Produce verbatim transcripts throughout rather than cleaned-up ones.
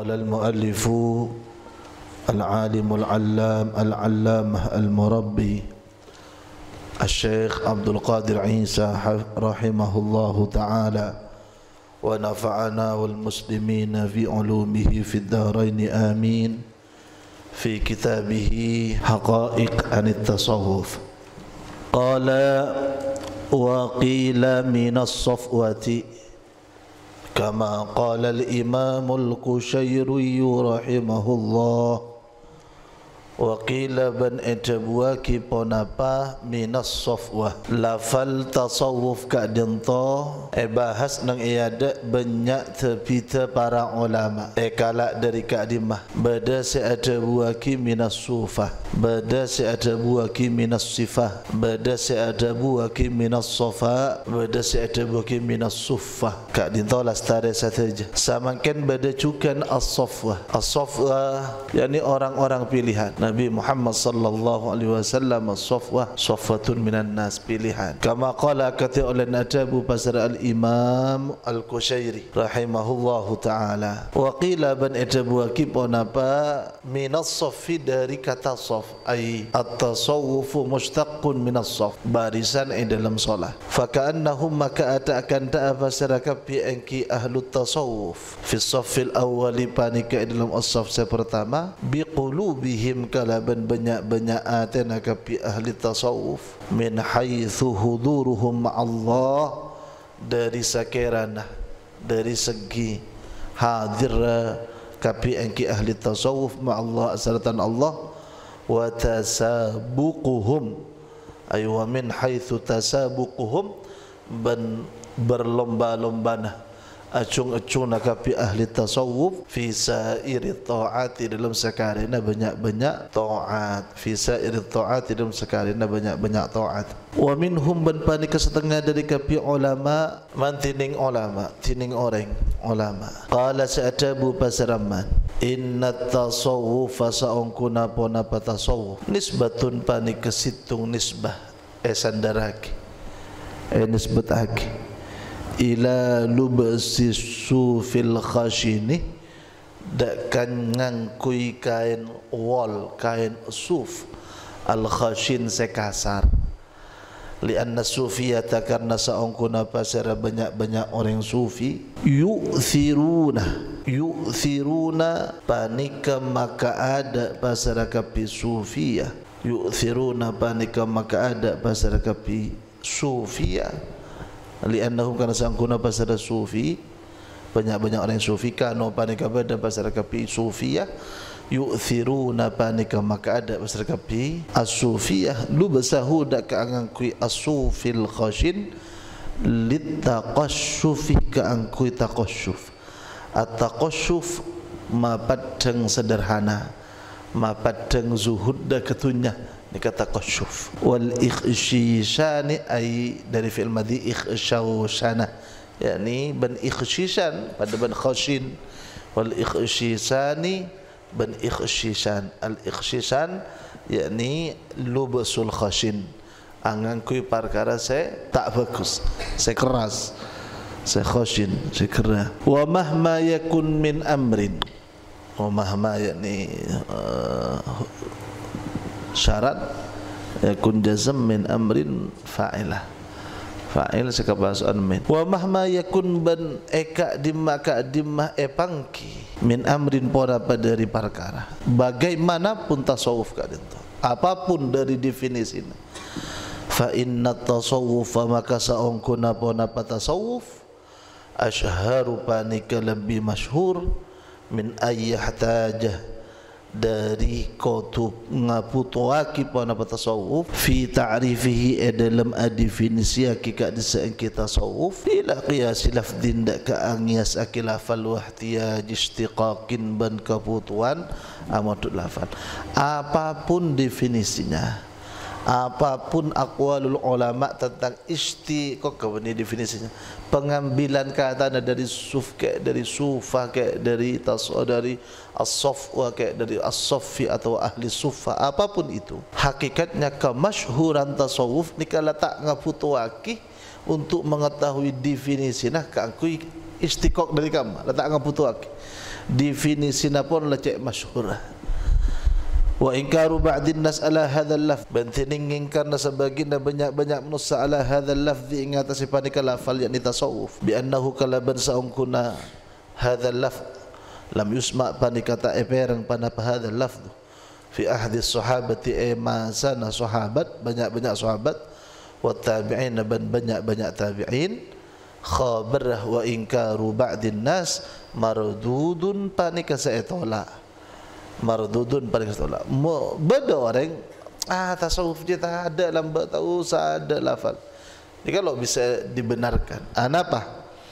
قال المؤلف العالم العلام العلامة المربي الشيخ عبد القادر عيسى رحمه الله تعالى ونفعنا والمسلمين في علومه في الدارين آمين في كتابه حقائق عن التصوف قال وقيل من الصفوة كما قال الإمام القشيري رحمه الله وقيل بن اتبواكي ponapa minas sofwah lafal tasawuf ka dento e bahas nang iada banyak tepita para ulama e kala dari kadimah bada se adabuaki minas sufah bada se adabuaki minas sifah bada se adabuaki minas sofa bada se adabuaki minas suffah ka dento lastare saja samakan bada cukan as-sofwah as-sofwah yakni orang-orang pilihan Nabi Muhammad sallallahu alaihi wasallam as-safwah safwatun minan nas pilihan kama qala kata oleh nadabu pasar al-Imam al-Qushairi rahimahullahu taala wa qila ban adabu kiponapa minas safi dari kata saf ai at-tasawuf mushtaqqun minas saf barisan di dalam solat fa ka'annahum maka akan ta fasaraka bi anki ahlut tasawuf fi safil awwali panika dalam as-saf pertama bi qulubihim kalaban banyak-banyak atana kapi ahli tasawuf min haitsu huduruhum ma'allah dari sakirana dari segi hadir kapi angki ahli tasawuf ma'allah asalatan Allah wa tasabuquhum ay wa min haitsu tasabuquhum ban berlomba-lomba acung-acung nakapi ahli tasawuf fi sairi ta'ati dalam sekarina banyak-banyak ta'at fi sairi ta'ati dalam sekarina banyak-banyak ta'at wa minhum ban panika setengah dari kapi ulama mantining ulama tining orang ulama qala sa'tabu pasaraman inna tasawuf sa'unkuna pona patasawuf nisbatun panika situng nisbah esandaraki eh nisbataki ila lubasi sufil khashini dakkan ngangkui kain wol kain suf al khashin sekasar li anna sufiyata karena saungkuna pasara banyak-banyak orang sufi yu'thiruna yu'thiruna panika maka ada pasara kapi sufiyah yu'thiruna panika maka ada pasara kapi sufiyah li'annahum kana sangkuna pasara sufi banyak-banyak orang sufi kano panika pada pasara kapi sufiyah yu'thiruna panika maka ada pasara kapi as-sufiyah lubasahu dak angkui as-sufil khashin litaqashshufi ka angkui taqashshuf at-taqashshuf ma padang sederhana ma padang zuhud dak ketunya ni kata qasyuf wal ikhshishani ay dari fi'il madhi ikhshawshana yakni ban ikhshishan pada ban khashin wal ikhshisani ban ikhshishan al ikhshishan yakni lubasul khashin angangkui perkara se tak bagus se keras se khashin se keras wa mahma yakun min amrin wa mahma yakni uh, syarat yakun jazm min amrin fa'ilah fa'il sekabasaan min wa mahma yakun ban eka dimma ka dimma epangki min amrin pora dari perkara bagaimanapun tasawuf ka dento apapun dari definisinya fa inna tasawuf maka saungkuna pona tasawuf ashharu panika lebih masyhur min ayyahtajah dari kutub ngaputuaki pada tasawuf fi ta'rifihi dalam definisi hakikat disangki tasawuf ila qiyas lafdin dak ka angias akilafal wahtiyaj istiqaqin ban kebutuhan amatut lafal apapun definisinya apapun aqwalul ulama tentang istiqaq ini definisinya pengambilan kata dari suf ke dari sufa ke dari tasawuf dari as-safwa ke dari as-saffi atau ahli sufa apapun itu hakikatnya kemasyhuran tasawuf nikala tak ngaputuaki untuk mengetahui definisi nah kangkui istiqaq dari kamu letak ngaputuaki definisina pun lecek masyhur. Wa inkaru ba'din nas ala hadzal lafz, bantining ingkarna sebagian banyak-banyak manusia ala hadzal lafz ingat sipanika lafal yakni tasawuf bi annahu kalaban saungkuna hadzal lafz lam yusma panikata eperang panapa hadzal lafz fi ahdi sahabati emasana sahabat, banyak-banyak sahabat, wa tabi'in ban banyak-banyak tabi'in, khabarah wa inkaru ba'din nas mardudun panika saetola, mardudun panika saetola. Beda orang ah tasawuf dia tak ada lambat tahu ada lafal. Ini kalau bisa dibenarkan. Anapa?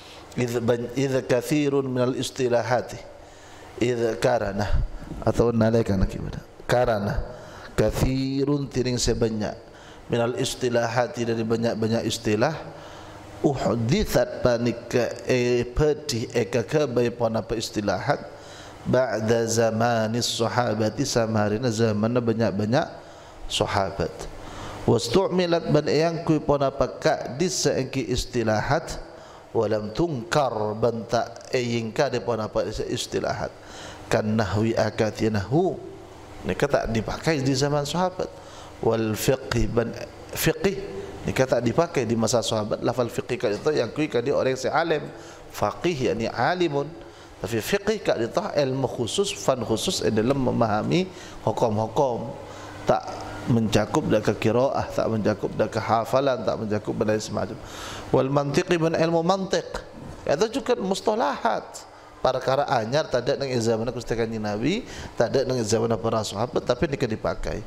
Idza kathirun minal istilahati idza karana atau nalaikan akibat karena kathirun tiring sebanyak minal istilahati dari banyak-banyak istilah uhdithat panika e peti eka bay panapa istilahat ba'da zamanis sahabati samarina zaman banyak-banyak sahabat wastu'milat ban yang kui panapa ka disaengki istilahat walam tungkar banta eyingka de panapa istilahat kan nahwi akatinahu ini kata dipakai di zaman sahabat wal fiqh ban fiqh ini kata dipakai di masa sahabat lafal fiqh kat itu yang kui kadi orang si alim faqih yakni alimun tapi fiqh kat itu ilmu khusus fan khusus dalam memahami hukum-hukum tak mencakup dak ke qiraah tak mencakup dak ke hafalan tak mencakup dan semacam wal mantiqi ban ilmu mantiq itu juga mustalahat perkara anyar tak ada dengan zaman ketika Nabi, tak ada dengan zaman para sahabat, tapi ini dipakai.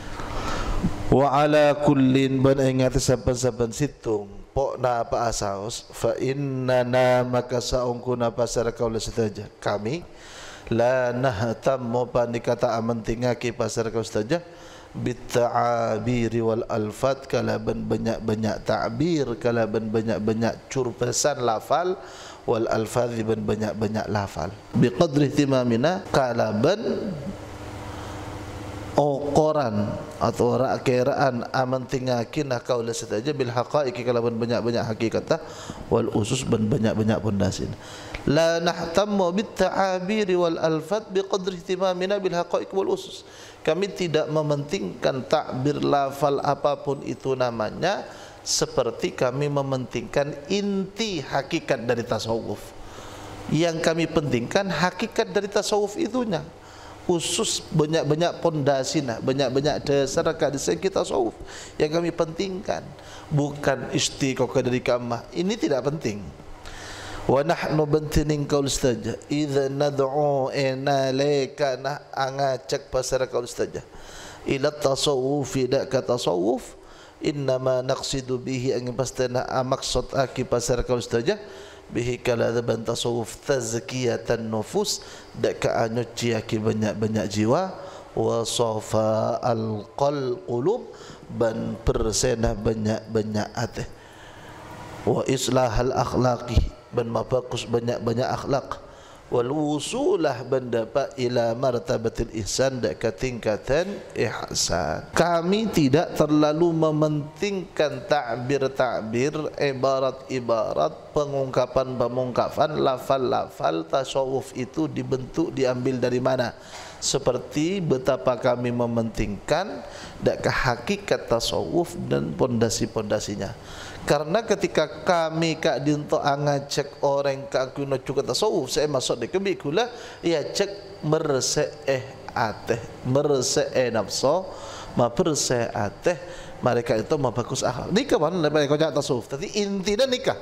Wa ala kullin ban ingat saban-saban situng pok na apa asaus fa innana maka saungkuna pasar kaula setaja kami la nahtammu panikata amantingaki pasar kaula setaja bitta'abiri wal alfat kalaban banyak-banyak ta'bir kalaban banyak-banyak curpesan lafal wal alfadhi ban banyak-banyak lafal biqadri ihtimamina kalaban okoran atau rakiraan amantingakin kaula setaja bil haqaiqi kalaban banyak-banyak hakikat wal usus ban banyak-banyak pondasin la nahtammu bit ta'abiri wal alfat biqadri ihtimamina bil haqaiq wal usus. Kami tidak mementingkan takbir lafal apapun itu namanya seperti kami mementingkan inti hakikat dari tasawuf. Yang kami pentingkan hakikat dari tasawuf itunya. Usus banyak-banyak pondasinya, banyak-banyak dasar kadisah kita tasawuf yang kami pentingkan, bukan istiqoqah dari kamah. Ini tidak penting. Wa nahnu bantining kaul saja idza nad'u ina lekana angacak pasar kaul saja ila tasawuf dak ka tasawuf innama naqsidu bihi ang pastana maksud aki pasar kaul saja bihi kala ban tasawuf tazkiyatan nufus dak ka anyuci aki banyak-banyak jiwa wa safa al qulub ban persenah banyak-banyak hati wa islahal akhlaqi ban mabakus banyak-banyak akhlak wal wusulah ban dapat ila martabatil ihsan dak ka tingkatan ihsan. Kami tidak terlalu mementingkan takbir-takbir, ibarat-ibarat, pengungkapan-pengungkapan, lafal-lafal tasawuf itu dibentuk diambil dari mana. Seperti betapa kami mementingkan dak ka hakikat tasawuf dan pondasi-pondasinya. Karena ketika kami kak dinto angacek orang kak guna juga tasawuf saya masuk di kebikulah ia cek merse eh ateh merse eh nafso ma perse ateh mereka itu ma bagus akal nikah mana mereka kau tasawuf tapi intinya nikah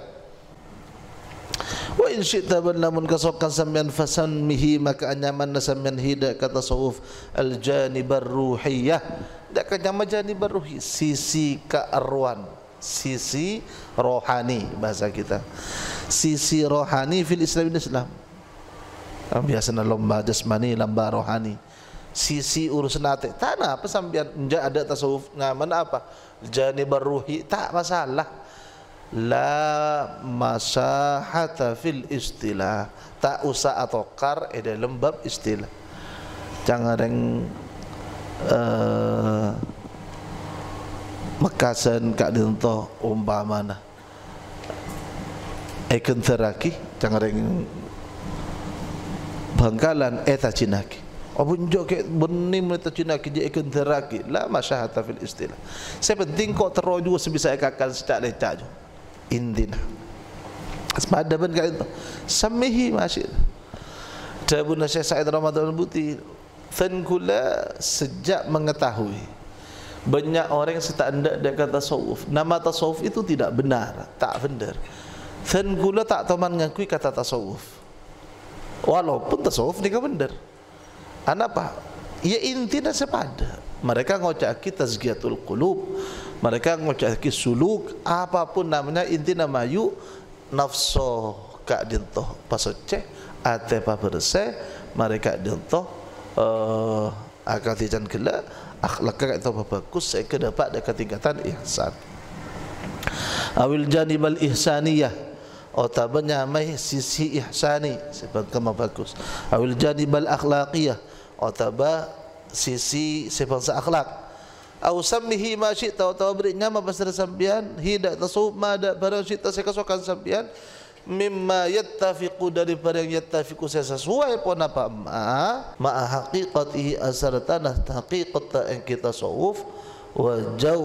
wa in syi'ta namun kasokan sampean fasan mihi maka anyaman sampean hida kata tasawuf al janibar ruhiyah dak kanyaman janibar ruhi sisi kearwan sisi rohani bahasa kita sisi rohani fil Islam ini Islam biasanya lomba jasmani lomba rohani sisi urusan hati tanah apa sambian enggak ada tasawuf ngaman apa janibar ruhi tak masalah la masahata fil istilah tak usah atokar eh dalam bab istilah jangan yang uh, mekasan kak dinto umpamana ikan teraki jangan yang bangkalan eta cinaki abun joke benim eta cinaki je ikan teraki la masyahata fil istilah sepenting kok teroju sebisa kakal setak lecak jo indina sepada ben ka itu samihi masih Tabun Syekh Said Ramadan Buti fan kula sejak mengetahui banyak orang yang tak hendak dia kata tasawuf. Nama tasawuf itu tidak benar, tak benar. Dan gula tak tahu mengakui kata tasawuf. Walaupun tasawuf ni kan benar. Kenapa? Ya intinya sepada. Mereka ngocaki tazkiyatul qulub, mereka ngocaki suluk, apapun namanya intinya mayu nafsu kak dintoh pasoceh ate pa bersih mereka dintoh uh, akal tijan gelak akhlak kak itu bagus saya ke dapat dekat tingkatan ihsan awil janibal ihsaniyah otabanya mai sisi ihsani sebagaimana bagus awil janibal akhlaqiyah otaba sisi sebangsa akhlak au sammihi ma syi'ta wa beri nama pasal sambian hidak tasawuf ma ada barang syi'ta saya kesokan sambian mimma yattafiqu daripada yang yattafiqu sesuai pun apa ma ma haqiqatihi asartana haqiqat yang kita tasawuf wa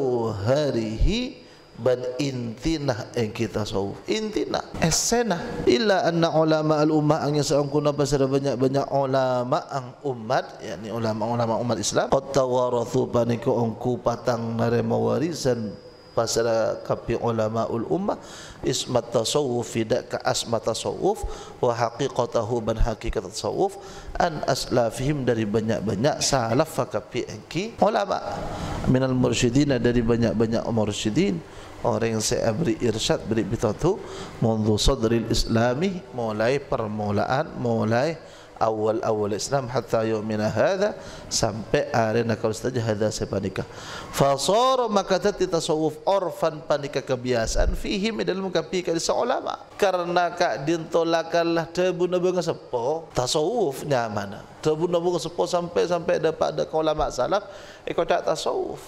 jauharihi ban intina yang kita tasawuf intina esena illa anna ulama al ummah ang saungkuna pasal banyak-banyak ulama ang umat yakni ulama-ulama umat Islam qad tawarathu paniku ongku patang narema warisan pasal kapi ulama ul ummah ismat tasawuf tidak ka asmat tasawuf wa haqiqatahu ban hakikat tasawuf an aslafihim dari banyak-banyak salaf kapi engki ulama minal mursyidin dari banyak-banyak mursyidin orang yang saya beri irsyad beri bitatu mundu sadril islami mulai permulaan mulai awal-awal Islam hatta yaumina hadha sampai arena kau saja hadha sepanika fasara maka tati tasawuf orfan panika kebiasaan fihim dalam kapi ka ulama karena kak dintolakanlah tebu nabung sepo tasawuf nyamana tebu nabung sepo sampai sampai dapat ada ulama salaf ikut tasawuf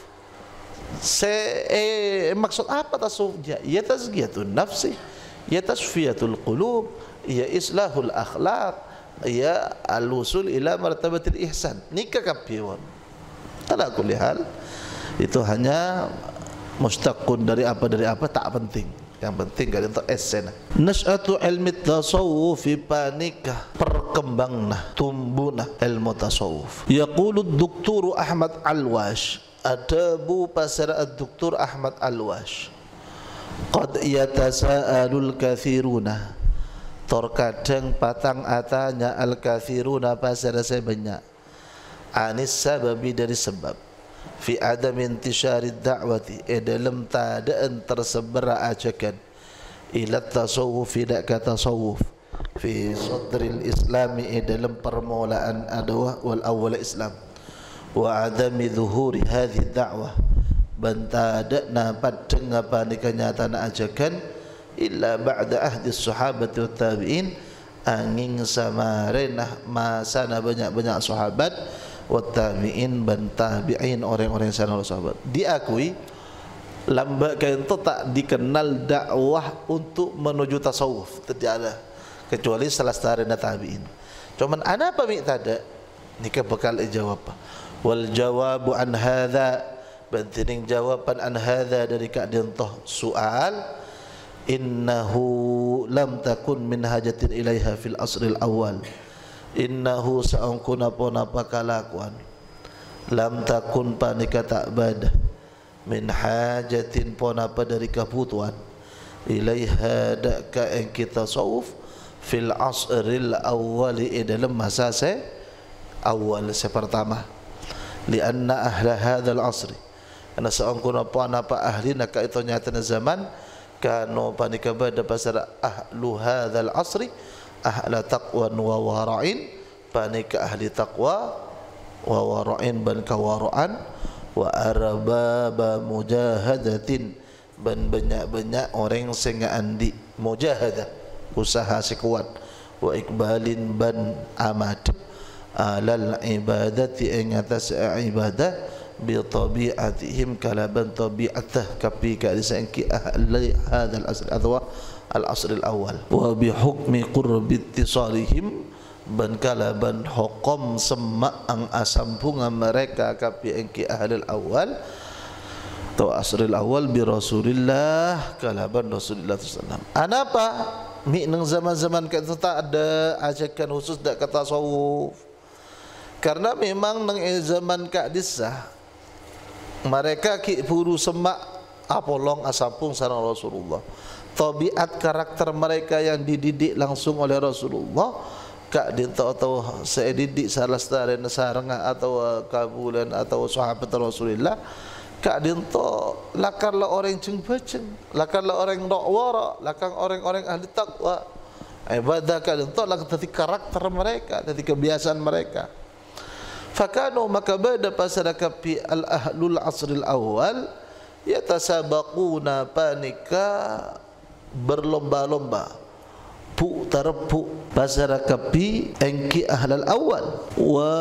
se eh, maksud apa tasawufnya ya tazkiyatun nafsi ya tasfiyatul qulub ya islahul akhlaq ya al-usul ila martabatil ihsan nikah kapiwan ala kulli hal itu hanya mustaqun dari apa dari apa tak penting yang penting kan untuk esen nas'atu ilmi tasawuf panika perkembangna tumbuhna ilmu tasawuf yaqulu ad-doktor Ahmad Alwash adabu pasar ad-doktor Ahmad Alwash qad yatasaalul kathiruna terkadang patang atanya al-kathiruna pasal saya banyak anis sababi dari sebab fi adam intisyari da'wati eh dalam tadaan tersebar ajakan ila tasawuf tidak kata tasawuf fi sadril islami eh dalam permulaan adawah wal awal Islam wa adami zuhuri hadhi da'wah bantada napat dengapan kenyataan ajakan illa ba'da ahdi sahabat wa tabi'in angin samarenah masa na banyak-banyak sahabat wa tabi'in ban tabi'in orang-orang sana sahabat diakui lambat kan itu tak dikenal dakwah untuk menuju tasawuf tidak ada kecuali salah sarena tabi'in cuman ana apa miktada nikah bekal jawab wal jawabu an hadza bantining jawaban an hadza dari kak dintoh soal innahu lam takun min hajatin ilaiha fil asril awal innahu sa'ungkuna pona pakalakuan lam takun panika tak badah min hajatin pona apa dari kebutuhan ilaiha daka yang kita tasawuf fil asril awali dalam masa se awal se pertama lianna ahla hadzal asri karena sa'ungkuna pona apa ahli nak itu nyata zaman kanu panika pada pasal ahlu hadzal asri ahla taqwa wa wara'in panika ahli taqwa wa wara'in ban kawara'an wa arbaba mujahadatin ban banyak-banyak orang sing andi mujahadah usaha sekuat wa ikbalin ban amat alal ibadati ing atas ibadah bi tabi'atihim kalaban tabi'atah kapi ka disangki ahli hadzal asr adwa al asr al awal wa bi hukmi qurbi ittisalihim ban kalaban hukum semak ang asampungan mereka kapi engki ahlul awal atau asril awal bi Rasulillah kalaban Rasulullah sallallahu alaihi wasallam. Anapa mi nang zaman-zaman kita tak ada ajakan khusus dak kata tasawuf. Karena memang nang zaman Kak Disah mereka ki puru semak apolong asampung sareng Rasulullah. Tabiat karakter mereka yang dididik langsung oleh Rasulullah Kak dinta atau seedidik salah setara nasaranga atau kabulan atau sahabat Rasulullah Kak dinta lakarlah orang ceng baceng, lakarlah orang dakwara, lakang orang-orang ahli takwa. Ibadah Kak dinta lak tadi karakter mereka, tadi kebiasaan mereka. Fakanu maka bada pasada kapi al ahlul asril awal yatasabaquna panika berlomba-lomba pu tarpu pasara kapi engki ahlal awal wa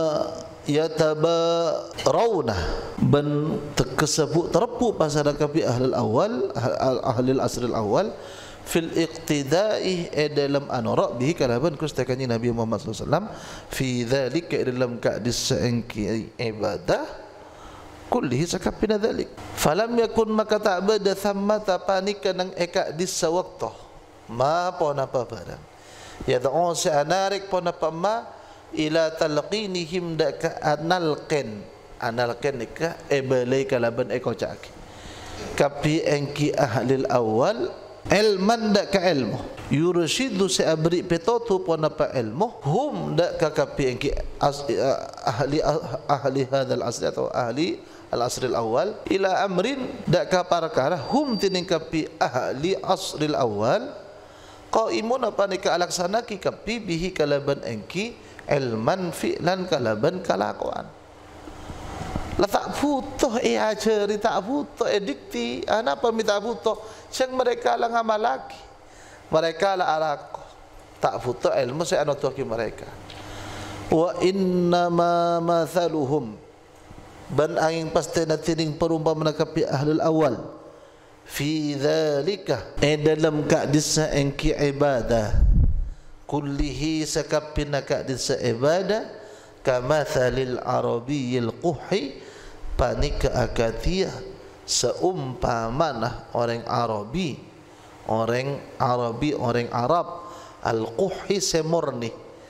yatabarawna ban tekesebu tarpu pasara kapi ahlal awal ahlil asril awal fil iqtida'i dalam anara bihi kalaban kustakannya Nabi Muhammad sallallahu alaihi wasallam fi dzalika dalam kadis engki ibadah kullihi sakapina dzalik falam yakun maka ta'bada thammata panika nang eka disa waqta ma pona apa barang yad'u sa'anarik pona apa ma ila talqinihim daka analqin analqin nika ebalai kalaban eko caki kapi engki ahlil awal ilman daka ilmu yurshidu seabri petotu pona apa ilmu hum daka kapi engki ahli ahli hadzal asri atau ahli al-asril awal ila amrin daka parakara hum tiningkapi ahli asril awal qaimun apa nika alaksana ki kapi bihi kalaban engki ilman fi'lan kalaban kalakuan la tak butuh e ajari tak butuh edikti anapa mi tak butuh sing mereka la ngamal lagi mereka la alaq tak butuh ilmu saya anotoki mereka wa inna ma mathaluhum ban angin pasti natining perumpamaan kapi ahlul awal fi dzalika eh dalam kadisa engki ibadah kullihi sakapina kadisa ibadah kamathalil arabiyil quhi panika akatia seumpamana orang Arabi orang Arabi orang Arab al quhi semurni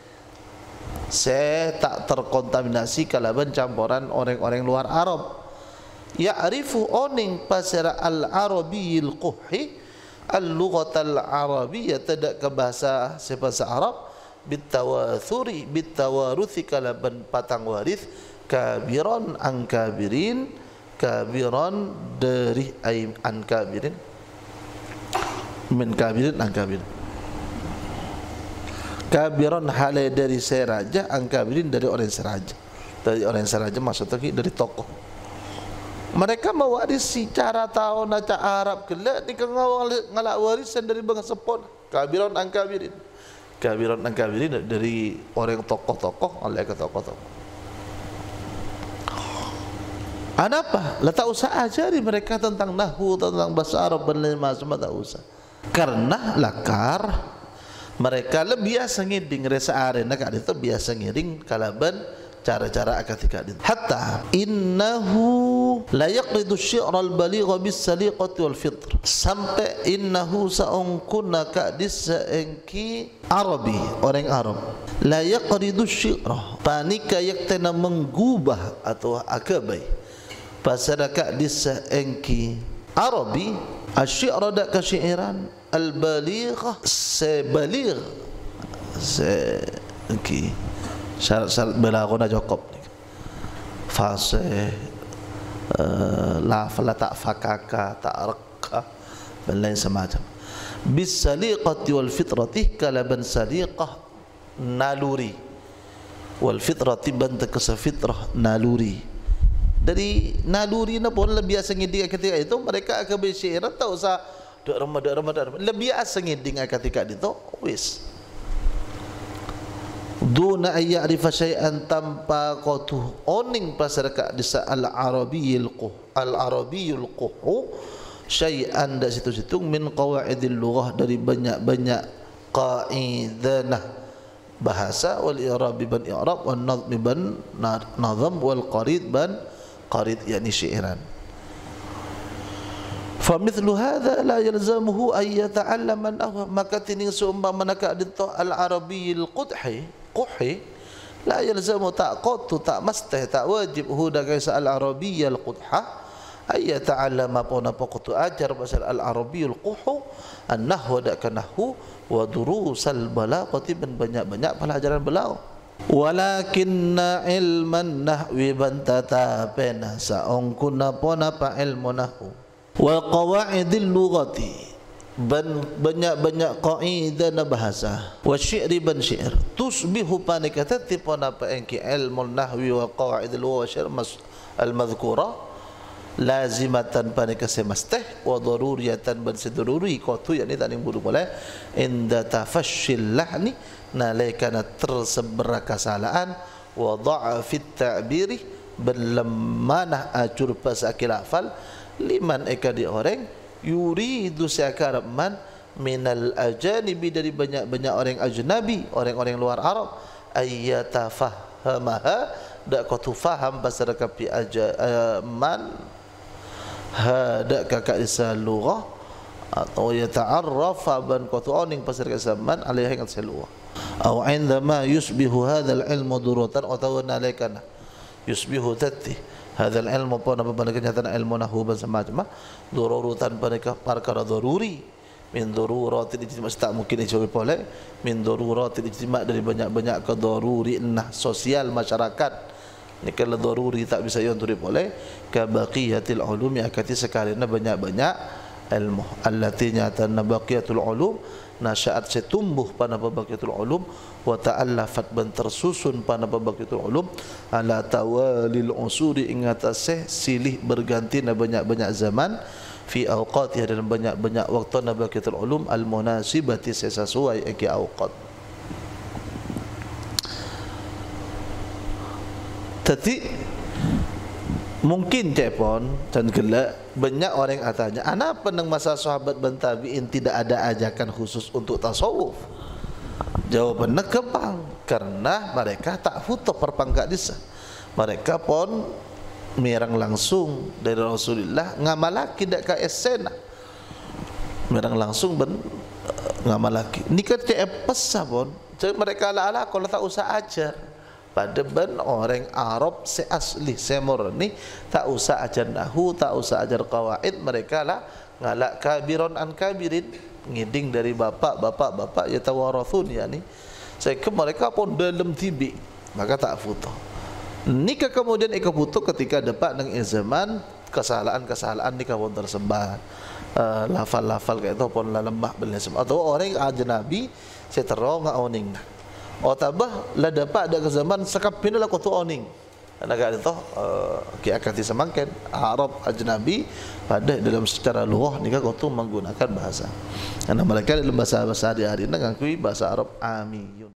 se tak terkontaminasi kalaban campuran orang-orang luar Arab ya'rifu oning pasara al-arabiyil quhi al-lughatal arabiyyah tidak ke bahasa sebahasa Arab bitawathuri bitawaruthi kalaban patang waris kabiran an kabirin kabiran dari ay an kabirin min kabirin an kabirin kabiran halai dari seraja an kabirin dari orang seraja dari orang seraja maksudnya dari tokoh mereka mewarisi cara tahu naca Arab kelak di ngawal ngalak warisan dari bangsa pon kabiran an kabirin kabiran an kabirin dari orang tokoh-tokoh oleh ke tokoh-tokoh apa lah tak usah ajari mereka tentang nahwu tentang bahasa Arab dan lain macam tak usah karena lakar mereka lebih biasa ngiding resa arena kak itu biasa ngiring kalaban cara-cara akatika itu hatta innahu la yaqridu syi'ra al-baligha bis-saliqati wal fitr sampai innahu sa'unkuna kadis engki Arabi orang Arab la yaqridu syi'ra panika yaktena menggubah atau akabai pasada kadis engki Arabi asy-syi'ra dak kasyiran al-baligha sebaligh se engki syarat-syarat balaghah cukup fasih uh, la fala tak fakaka tak raqqa dan lain semacam bis saliqati wal fitrati kalaban saliqah naluri wal fitrati banta kasa fitrah naluri dari naluri na pun lebih biasa ngiding ketika itu mereka akan bersyirat tak usah duk remah duk remah lebih biasa ngiding ketika itu wis duna ay ya'rifa syai'an tanpa qatuh oning pasaraka disa al-arabiyil quh al-arabiyul quh syai'an da situ-situ min qawaidil lughah dari banyak-banyak qaidanah bahasa, wal i'rab ban i'rab, wan nazm ban nazm, wal qarid ban qarid yakni syi'ran. Fa mithlu hadha la yalzamuhu ay yata'allama an-nahwa, maka tining seumpama nak adito al-arabiyil qudhi quhi la yalzamu tak qatu tak mastah tak wajib hu dagai al-arabiyil qudha ay yata'allama pun apa qatu ajar pasal al-arabiyil quhu an-nahwa dak nahwu wa durusal balaghati ban banyak-banyak pelajaran balaghah. Walakinna ilman nahwi bantata pena saongkuna pon apa ilmu nahwu wa qawaidil lughati ban banyak-banyak kaidah na bahasa wa syi'ri ban syair tusbihu panikata tipon apa engki ilmu nahwi wa qawaidil lugha wa syair al madhkura lazimatan panika semasteh wa daruriyatan ban sedururi qatu yakni taning buru boleh inda tafashshil lahni nalaikana tersebar kesalahan wa dha'fit ta'biri berlemanah acur pasakil hafal liman eka di orang yuridu sekarang man minal ajanibi dari banyak-banyak orang ajnabi, orang-orang luar Arab ayyatafahamaha dak kau tu faham pasal kapi aja uh, man hadak kakak isa lughah atau yata'arrafa ban kau tu oning pasal kakak man alaihi ngat lughah atau indama yusbihu hadzal ilmu duratan atau nalaikana yusbihu tati hadzal ilmu pun apa pada kenyataan ilmu nahwu ban semacam darurutan pada perkara daruri min daruratil ijtima' tak mungkin dijawab boleh min daruratil ijtima' dari banyak-banyak ke daruri nah sosial masyarakat ni kalau daruri tak bisa yon turip boleh ka baqiyatil ulum akati sekalina banyak-banyak ilmu allati nyatana baqiyatul ulum nasya'at setumbuh pada baqiyatul ulum wa ta'allafat ban tersusun pada baqiyatul ulum ala tawalil usuri ingatase silih berganti na banyak-banyak zaman fi awqatiha dalam banyak-banyak waktu na baqiyatul ulum al munasibati sesuai aki awqat. Tadi mungkin cepon dan gelak banyak orang yang tanya, kenapa nang masa sahabat dan tabi'in tidak ada ajakan khusus untuk tasawuf? Jawabannya gampang, karena mereka tak butuh perpangkat desa. Mereka pun mirang langsung dari Rasulullah ngamalaki dak ka esena. Mirang langsung ben ngamalaki. Nikah cek pesa pun, mereka ala-ala kalau tak usah ajar. Pada ben orang Arab seasli semurni tak usah ajar nahwu, tak usah ajar qawaid, mereka lah ngalak kabiron an kabirin ngiding dari bapak bapak bapak ya tawarathun yakni saya ke mereka pun dalam tibi maka tak butuh nikah kemudian ikut butuh ketika dapat nang zaman kesalahan-kesalahan nikah pun tersebar uh, lafal-lafal kayak itu pun lemah belah atau orang ajnabi saya terong oning oh tabah lah dapat ada ke zaman sekap pindah lah kutu oning negara itu uh, ki akati semangken Arab ajnabi pada dalam secara lughah nikah kutu menggunakan bahasa karena mereka dalam bahasa bahasa hari-hari ngakui bahasa Arab amiyun.